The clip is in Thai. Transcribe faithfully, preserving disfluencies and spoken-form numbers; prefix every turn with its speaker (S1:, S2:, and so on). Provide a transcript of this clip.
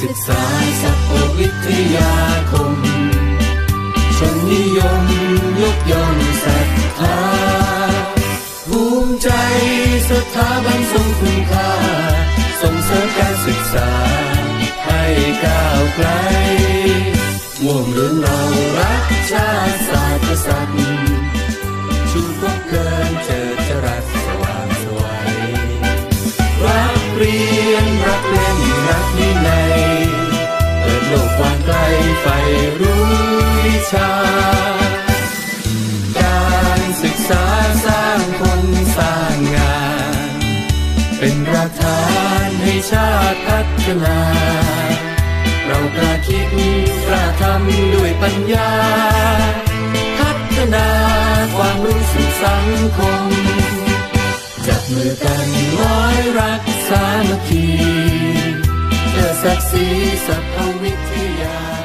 S1: กษาสัพพวิทยาคมชนนิยมยกย่องศรัทธาภูมิใจสถาบันทรงคุณค่าส่งเสริมการศึกษาให้ก้าวไกลม่วงเหลืองเรารักชาติศาสตร์กษัตริย์ชูพวกเกินเจิดจรัสสว่างไสวรักเรียนรักเล่นรักวินัยเปิดโลกกว้างไกลใฝ่รู้วิชาการศึกษาสร้างคนสร้างงานเป็นรากฐานให้ชาติพัฒนาเรากล้าคิดกล้าทำด้วยปัญญาพัฒนาความรู้สู่สังคมจับมือกันร้อยรักสามัคคีเพื่อศักดิ์ศรีสัพพวิทยา